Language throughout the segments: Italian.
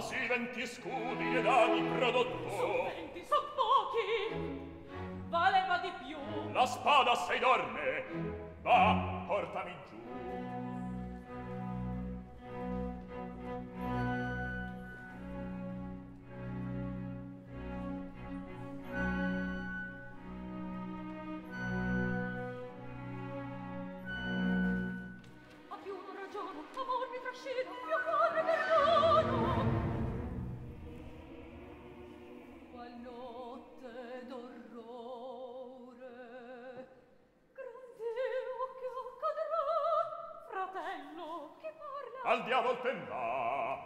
sì 20 scudi ed ami prodotto. Son 20, son pochi, valeva di più. La spada sei dorme, va, portami giù. A più non ragiono, amor mi trascina, mio cuore perdono. Qual notte d'orrore, gran Dio che accadrà, fratello, chi parla? Al diavol ten va.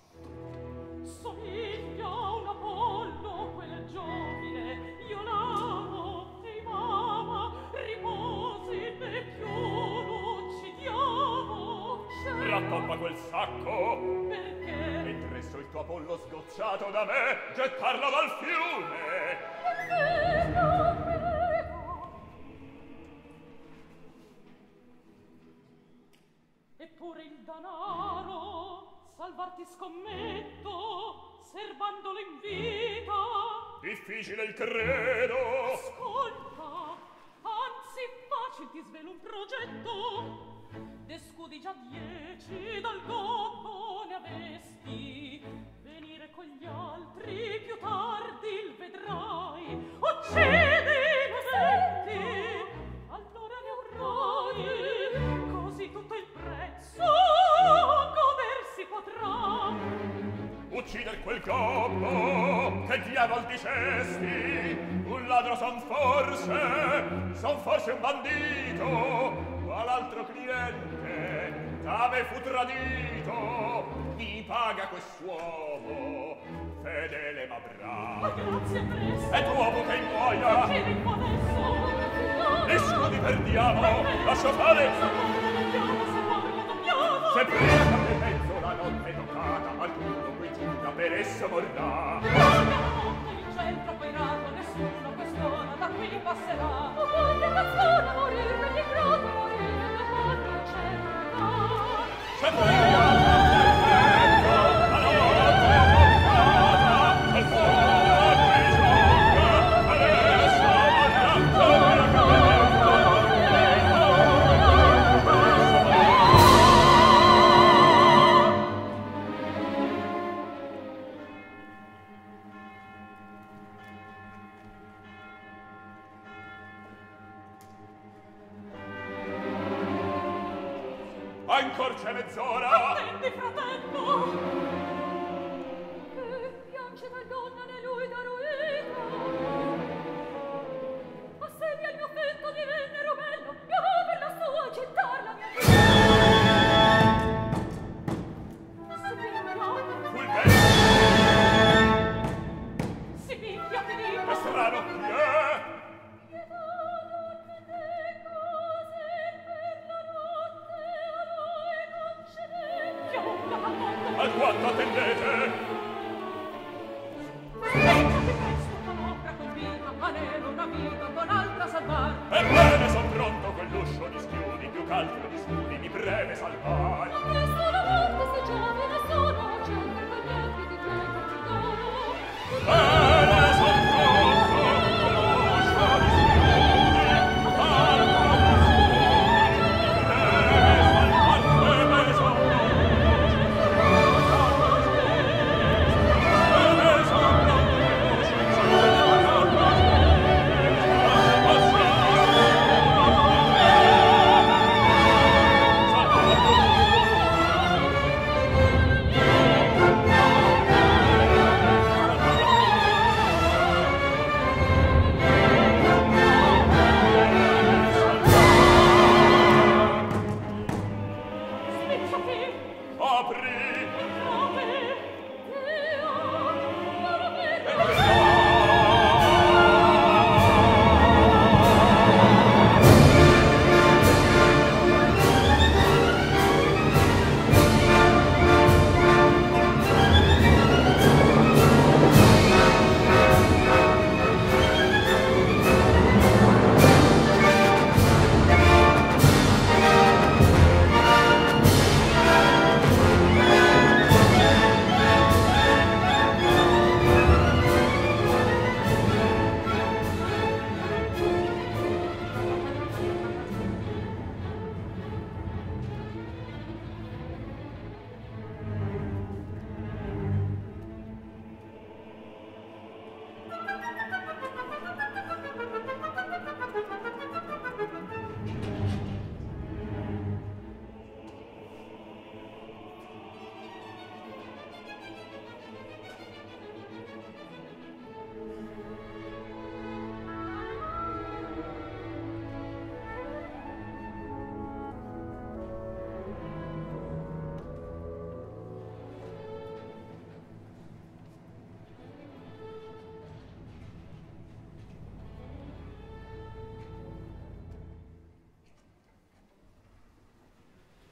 Somiglia a un Apollo quel giovine, io l'amo e amava, riposi né più lo uccidiamo. Rattoppa quel sacco. Perché? E presso il tuo Apollo sgocciato da me, gettarlo dal fiume. Prego, prego. Eppure il danaro, salvarti scommetto, serbandolo in vita. Difficile il credo. Ascolta, anzi facil ti svelo un progetto. De scudi già 10 dal gobbo ne avesti. Venire con gli altri più tardi il vedrai. Uccidi innocenti, allora ne avrai così tutto il prezzo goder si potrà. Uccider quel gobbo, che diavol dicesti? Un ladro son forse un bandito. All'altro cliente da me fu tradito. Mi paga quest'uomo, fedele ma bravo. Grazie presto. È tuomo che muoia. Uccidi qua adesso. E scudi perdiamo, lascia fare. Se prima che mezzo la notte è toccata, qualcuno qui giunga per esso morrà. Il centro operato, nessuno quest'ora da qui passerà. O qualche cazzona morir, per gli groti morir, la madre cerca. Se prima la notte è toccata, qualcuno qui giunga per esso morrà. Ancor c'è mezz'ora. Attendi, fratello. Che piange tal donna né lui da ruina. A sedia il mio petto divennero bello, io per la sua gettar la mia vita. Si picchia. Ful bene. Si picchia, ti dico. È strano chi è? Pietà, donne de cose per la notte a noi concedete. Chiunga al mondo. Alquanto attendete? Svegliati presto, canopra colpita, valere una vita con altra salvar. Ebbene son pronto, quell'uscio di schiudi, più ch'altro di scudi mi preme salvar. Ma presto la morte se giovine sono, cerca con gli altri di te che ti dono. Ebbene son pronto, quell'uscio di schiudi, più ch'altro di scudi mi preme salvar. Ebbene son apri.